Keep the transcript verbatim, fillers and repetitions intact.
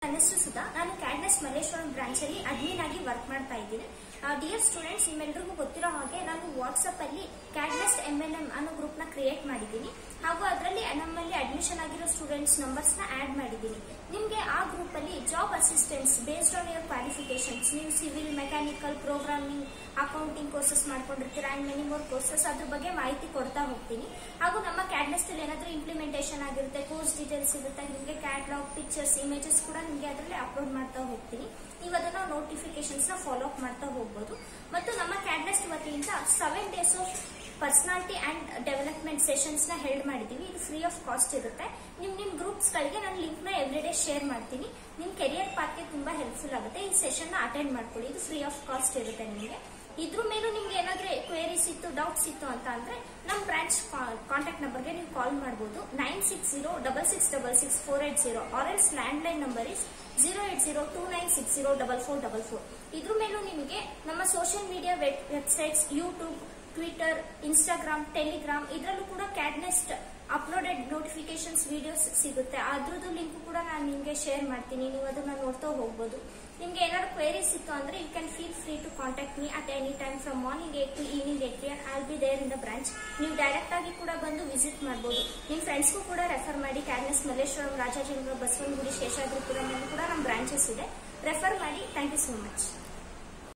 ನನ್ನ ಹೆಸರು ಸುಧಾ. ನಾನು ಕ್ಯಾಡ್ನೆಸ್ ಮಲ್ಲೇಶ್ವರಂ ಬ್ರಾಂಚ್ ಅಲ್ಲಿ ಅಡ್ಮಿನ್ ಆಗಿ ವರ್ಕ್ ಮಾಡ್ತಾ ಇದ್ದೀನಿ. ಡಿಯರ್ ಸ್ಟೂಡೆಂಟ್ಸ್, ನಿಮ್ಮೆಲ್ಲರಿಗೂ ಗೊತ್ತಿರೋ ಹಾಗೆ ನಾನು ವಾಟ್ಸ್ಆಪ್ ಅಲ್ಲಿ ಕ್ಯಾಡ್ನೆಸ್ ಎಂ ಎನ್ ಎಂ ಅನ್ನೋ ಗ್ರೂಪ್ ನ ಕ್ರಿಯೇಟ್ ಮಾಡಿದ್ದೀನಿ. ಹಾಗೂ ಅದರಲ್ಲಿ ನಮ್ಮಲ್ಲಿ ಅಡ್ಮಿಷನ್ ಆಗಿರೋ ಸ್ಟೂಡೆಂಟ್ಸ್ ನಂಬರ್ಸ್ ನ ಆಡ್ ಮಾಡಿದ್ದೀನಿ. ನಿಮ್ಗೆ ಆ ಗ್ರೂಪ್ ಅಲ್ಲಿ job assistants based on your qualifications, ನೀವು civil, mechanical, programming, accounting courses ಮಾಡ್ಕೊಂಡಿರ್ತೀರಾ ಅಂಡ್ ಮೆನಿ ಮೋರ್ ಕೋರ್ಸಸ್, ಅದ್ರ ಬಗ್ಗೆ ಮಾಹಿತಿ ಕೊಡ್ತಾ ಹೋಗ್ತೀನಿ. ಹಾಗೂ ನಮ್ಮ ಕ್ಯಾಡ್ನೆಸ್ ಅಲ್ಲಿ ಏನಾದ್ರೂ ಇಂಪ್ಲಿಮೆಂಟೇಷನ್ ಆಗಿರುತ್ತೆ, ಕೋರ್ಸ್ ಡೀಟೇಲ್ಸ್ ಇರುತ್ತೆ, ನಿಮಗೆ ಕ್ಯಾಟ್ಲಾಗ್, ಪಿಕ್ಚರ್ಸ್, ಇಮೇಜಸ್ ಕೂಡ ನಿಮಗೆ ಅದರಲ್ಲಿ ಅಪ್ಲೋಡ್ ಮಾಡ್ತಾ ಹೋಗ್ತೀನಿ. ನೀವು ಅದನ್ನ ನೋಟಿಫಿಕೇಶನ್ಸ್ ನ ಫಾಲೋ ಅಪ್ ಮಾಡ್ತಾ ಹೋಗ್ಬೋದು. ಮತ್ತು ನಮ್ಮ ಕ್ಯಾಡ್ನೆಸ್ ವತಿಯಿಂದ seven days of personality and development sessions ನ ಹೆಲ್ಡ್ ಮಾಡಿದೀವಿ. ಇದು ಫ್ರೀ ಆಫ್ ಕಾಸ್ಟ್ ಇರುತ್ತೆ. ನಿಮ್ ನಿಮ್ ಗ್ರೂಪ್ಸ್ ಗಳಿಗೆ ನಾನು ಲಿಂಕ್ ನ ಎವ್ರಿ ಡೇ ಶೇರ್ ಮಾಡ್ತೀನಿ. ನಿಮ್ ಕೆರಿಯರ್ ಪಾತ್ ಗೆ ತುಂಬಾ ಹೆಲ್ಪ್ಫುಲ್ ಆಗುತ್ತೆ. ಈ ಸೆಷನ್ ನ ಅಟೆಂಡ್ ಮಾಡ್ಕೊಳ್ಳಿ. ಇದು ಫ್ರೀ ಆಫ್ ಕಾಸ್ಟ್ ಇರುತ್ತೆ ನಿಮಗೆ. ಇದ್ರ ಮೇಲೂ ನಿಮ್ಗೆ ಏನಾದ್ರೂ ಕ್ವೇರೀಸ್ ಇತ್ತು, ಡೌಟ್ಸ್ ಇತ್ತು ಅಂತ ಅಂದ್ರೆ ನಮ್ ಬ್ರಾಂಚ್ ಕಾಂಟ್ಯಾಕ್ಟ್ ನಂಬರ್ಗೆ ನೀವು ಕಾಲ್ ಮಾಡಬಹುದು. Nine six zero double six double six four eight zero or else landline number is zero eight zero two nine six zero double four double four. ಇದ್ರ ಮೇಲೂ ನಿಮಗೆ ನಮ್ಮ social media websites, YouTube, Twitter, Instagram, Telegram, ಇದರಲ್ಲೂ ಕೂಡ ಕ್ಯಾಡ್ನೆಸ್ಟ್ uploaded notifications videos ಸಿಗುತ್ತೆ. ಅದ್ರದ್ದು link ಕೂಡ ನಾನು ನಿಮಗೆ ಶೇರ್ ಮಾಡ್ತೀನಿ. ನೀವು ಅದನ್ನ ನೋಡ್ತಾ ಹೋಗ್ಬೋದು. ನಿಮ್ಗೆ ಏನಾದ್ರು ಕ್ವೇರೀಸ್ ಇತ್ತು ಅಂದ್ರೆ you can feel free to contact me at any time from morning eight to evening eight P M. I will be there in the branch. ನೀವು ಡೈರೆಕ್ಟ್ ಆಗಿ ಕೂಡ ಬಂದು ವಿಸಿಟ್ ಮಾಡಬಹುದು. ನಿಮ್ ಫ್ರೆಂಡ್ಸ್ಗೂ ಕೂಡ ರೆಫರ್ ಮಾಡಿ. ಕ್ಯಾಡ್ನೆಸ್ ಮಲ್ಲೇಶ್ವರಂ, ರಾಜಾಜಿನಗರ, ಬಸವನಗುಡಿ, ಶೇಷಾದ್ರಿಪುರಂ ಕೂಡ ನಮ್ಮ ಬ್ರಾಂಚಸ್ ಇದೆ. ರೆಫರ್ ಮಾಡಿ. Thank you so much.